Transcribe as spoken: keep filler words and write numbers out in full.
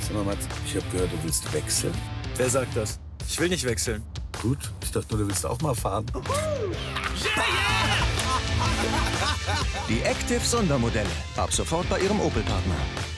Sag mal, Mats, ich habe gehört, du willst wechseln. Wer sagt das? Ich will nicht wechseln. Gut, ich dachte nur, du willst auch mal fahren. Die Active Sondermodelle. Ab sofort bei Ihrem Opel-Partner.